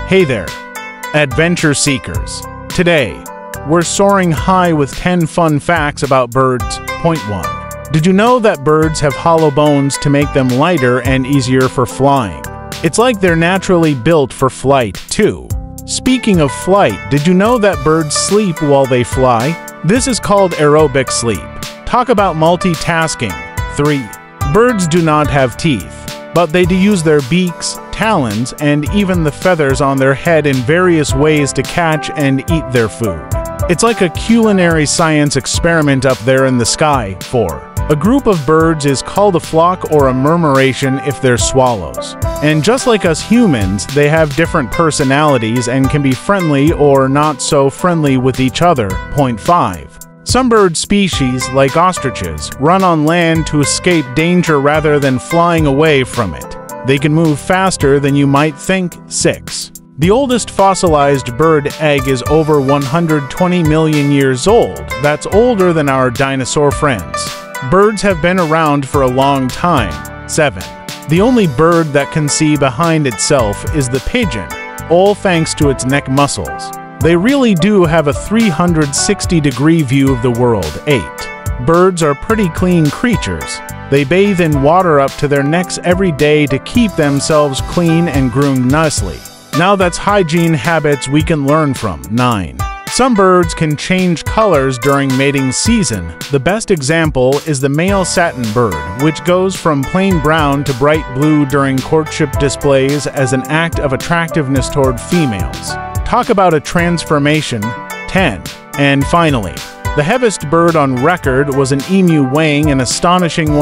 Hey there, adventure seekers. Today, we're soaring high with 10 fun facts about birds. Point 1. Did you know that birds have hollow bones to make them lighter and easier for flying? It's like they're naturally built for flight, too. Speaking of flight, did you know that birds sleep while they fly? This is called aerobic sleep. Talk about multitasking. 3. Birds do not have teeth, but they do use their beaks, talons, and even the feathers on their head in various ways to catch and eat their food. It's like a culinary science experiment up there in the sky. 4. A group of birds is called a flock or a murmuration if they're swallows. And just like us humans, they have different personalities and can be friendly or not so friendly with each other. Point 5. Some bird species, like ostriches, run on land to escape danger rather than flying away from it. They can move faster than you might think. 6. The oldest fossilized bird egg is over 120 million years old. That's older than our dinosaur friends. Birds have been around for a long time. 7. The only bird that can see behind itself is the pigeon, all thanks to its neck muscles. They really do have a 360-degree view of the world. 8. Birds are pretty clean creatures. They bathe in water up to their necks every day to keep themselves clean and groomed nicely. Now that's hygiene habits we can learn from. 9. Some birds can change colors during mating season. The best example is the male satin bird, which goes from plain brown to bright blue during courtship displays as an act of attractiveness toward females. Talk about a transformation. 10. And finally, the heaviest bird on record was an emu weighing an astonishing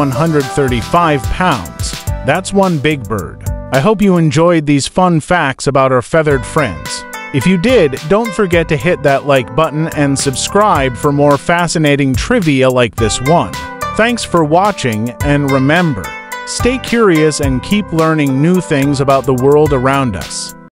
135 pounds. That's one big bird. I hope you enjoyed these fun facts about our feathered friends. If you did, don't forget to hit that like button and subscribe for more fascinating trivia like this one. Thanks for watching, and remember, stay curious and keep learning new things about the world around us.